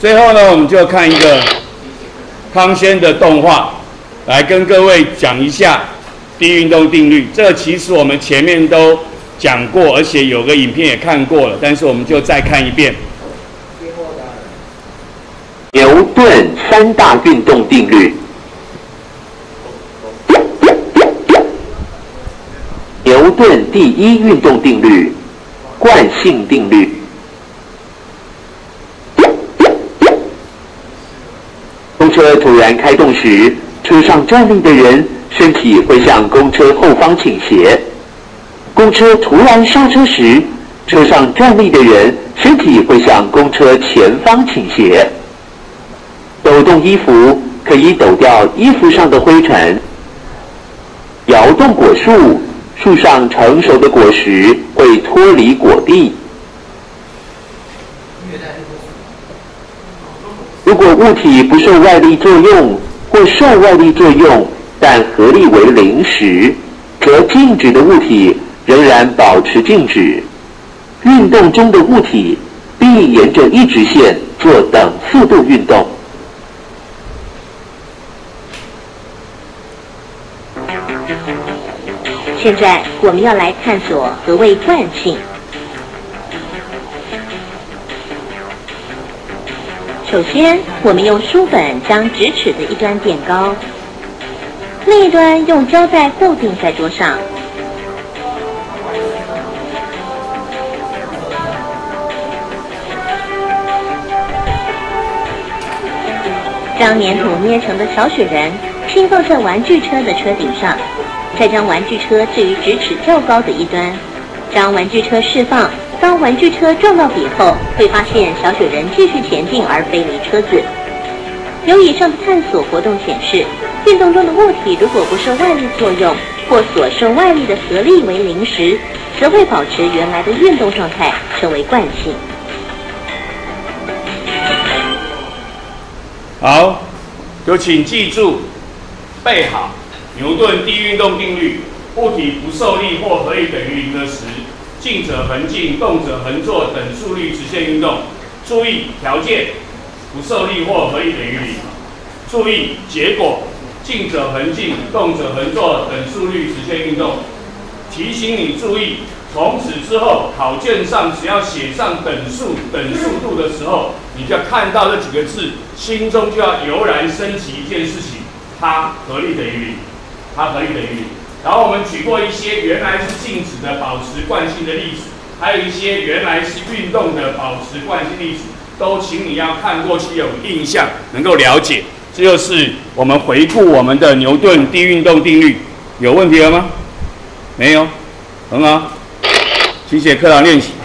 最后呢，我们就看一个康轩的动画，来跟各位讲一下低运动定律。这其实我们前面都讲过，而且有个影片也看过了，但是我们就再看一遍。 牛顿三大运动定律。牛顿第一运动定律，惯性定律。公车突然开动时，车上站立的人身体会向公车后方倾斜；公车突然刹车时，车上站立的人身体会向公车前方倾斜。抖动衣服可以抖掉衣服上的灰尘。摇动果树，树上成熟的果实会脱离果蒂。如果物体不受外力作用或受外力作用，但合力为零时，则静止的物体仍然保持静止。运动中的物体必沿着一直线做等速度运动。 现在我们要来探索何谓惯性。首先，我们用书本将直尺的一端垫高，另一端用胶带固定在桌上。将粘土捏成的小雪人拼放在玩具车的车顶上，再将玩具车置于直尺较高的一端，将玩具车释放。当玩具车撞到底后，会发现小雪人继续前进而飞离车子。由以上的探索活动显示，运动中的物体如果不受外力作用，或所受外力的合力为零时，则会保持原来的运动状态，称为惯性。 好，就请记住，背好牛顿第一运动定律：物体不受力或合力等于零的时，静者恒静，动者恒坐，等速率直线运动。注意条件：不受力或合力等于零。注意结果：静者恒静，动者恒坐，等速率直线运动。提醒你注意，从此之后，考卷上只要写上等速度的时候，你就要看到这几个字，心中就要油然升起一件事情：它合力等于零，它合力等于零。然后我们举过一些原来是静止的保持惯性的例子，还有一些原来是运动的保持惯性例子，都请你要看过去有印象，能够了解。这就是我们回顾我们的牛顿第一运动定律。有问题了吗？没有，很好，请写课堂练习。